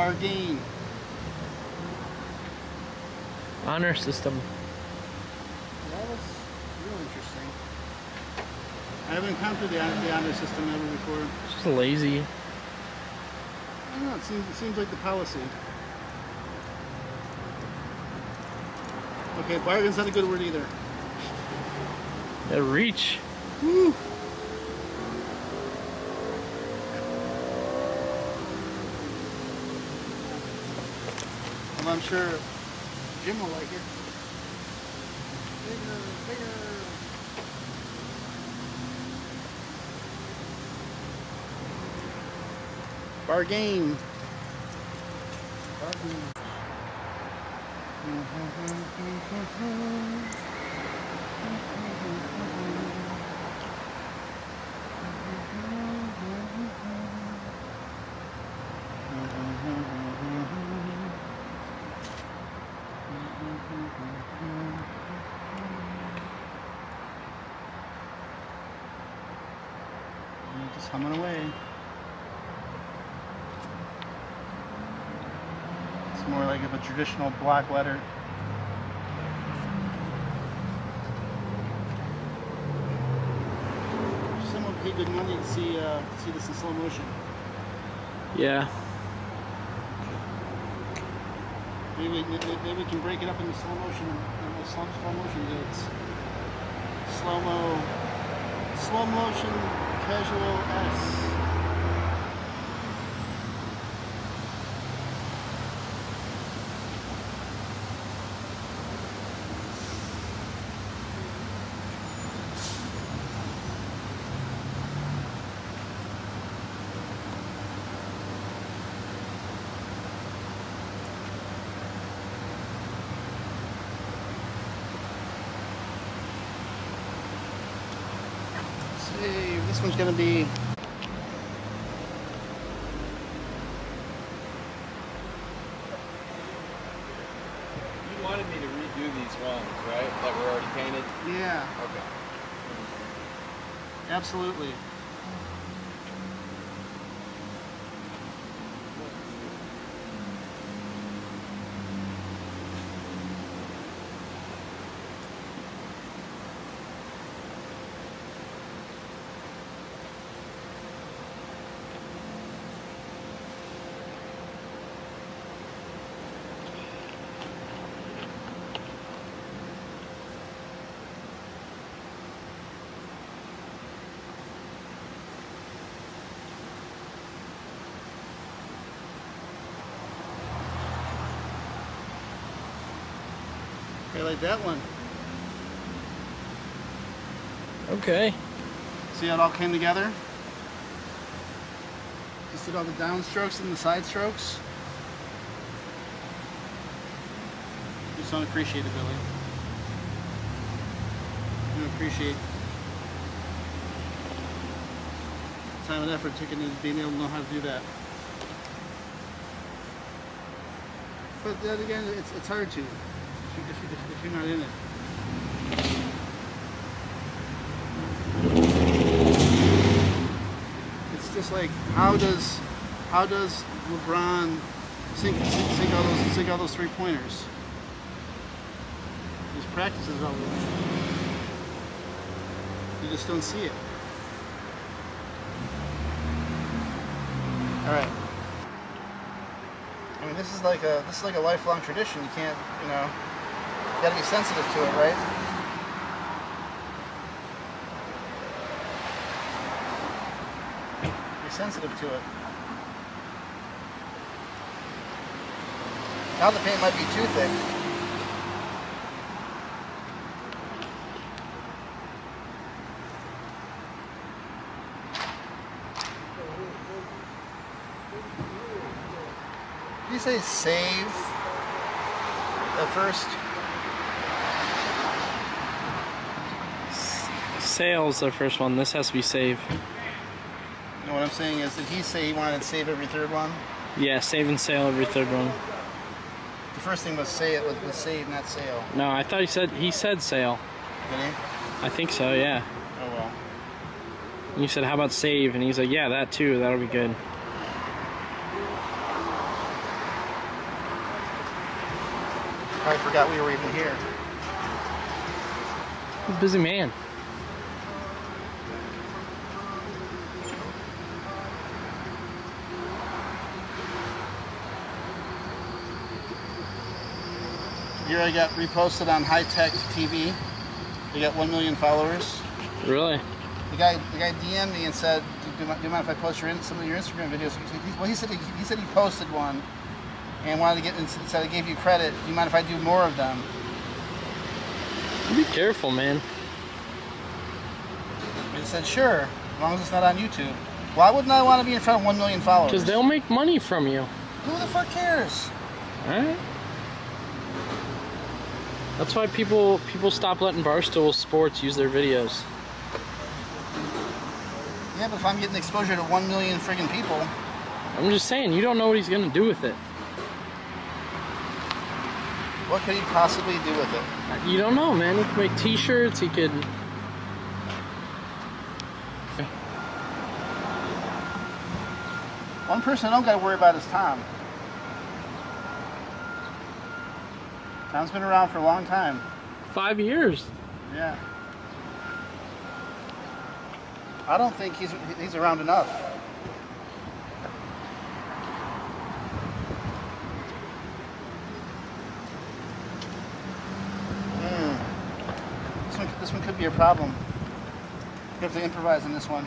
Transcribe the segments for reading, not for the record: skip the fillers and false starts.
Bargain. Honor system. That was real interesting. I haven't encountered the honor system ever before. It's just lazy. I don't know, it seems like the policy. Okay, bargain's not a good word either. Yeah, reach. Woo! Well, I'm sure Jim will like it. Bigger, bigger. Bargain. Bargain. Just humming away. It's more like of a traditional block letter. Someone paid good money to see this in slow motion. Yeah. Maybe we can break it up into slow motion and slow motion goods. Slow motion casual S. This one's going to be You wanted me to redo these ones, right? That were already painted? yeah, Okay. absolutely. I like that one. Okay. See how it all came together? Just did all the downstrokes and the side strokes. Just don't appreciate it, Billy. You don't appreciate the time and effort taken into being able to know how to do that. But then again, it's hard to if you're not in it. It's just like how does LeBron sink all those 3-pointers? His practices all the way. You just don't see it. All right. I mean, this is like a lifelong tradition. You can't, you know, you gotta be sensitive to it, right? Be sensitive to it. Now the paint might be too thick. Did you say save at first? Sale's the first one. This has to be save. No, what I'm saying is, did he say he wanted to save every third one? Yeah, save and sale every third one. The first thing was say it was save, not sale. No, I thought he said sale. Did he? I think so, yeah. Oh well. And you said, how about save? And he's like, yeah, that too, that'll be good. Probably forgot we were even here. Busy man. Here I got reposted on High Tech TV. We got 1 million followers. Really? The guy DM'd me and said, "Do you mind if I post some of your Instagram videos?" Well, he said he posted one and wanted to get. And said, "I gave you credit. Do you mind if I do more of them?" Be careful, man. I said, "Sure, as long as it's not on YouTube." Why wouldn't I want to be in front of 1 million followers? Because they'll make money from you. Who the fuck cares? Alright. That's why people stop letting Barstool Sports use their videos. Yeah, but if I'm getting exposure to 1 million friggin' people. I'm just saying, you don't know what he's gonna do with it. What could he possibly do with it? You don't know, man. He could make t-shirts, he could... One person I don't gotta worry about is Tom. Tom's been around for a long time. 5 years. Yeah. I don't think he's around enough. This one could be a problem. You have to improvise on this one.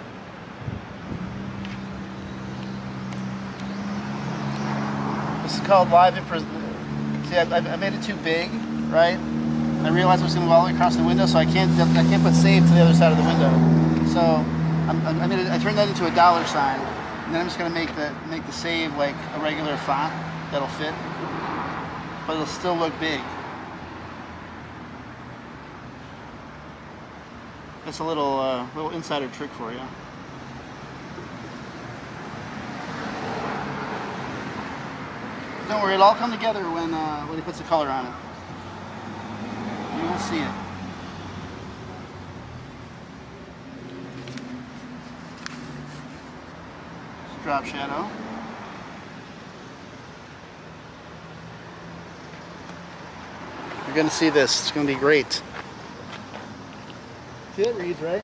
This is called live improv. See, I made it too big, right? I realized I was going to go all the way across the window, so I can't put save to the other side of the window. So I turned that into a $sign, and then I'm just going to make the save like a regular font that'll fit, but it'll still look big. That's a little insider trick for you. Don't worry, it'll all come together when he puts the color on it. You will see it. Just drop shadow. You're going to see this. It's going to be great. See, it reads, right?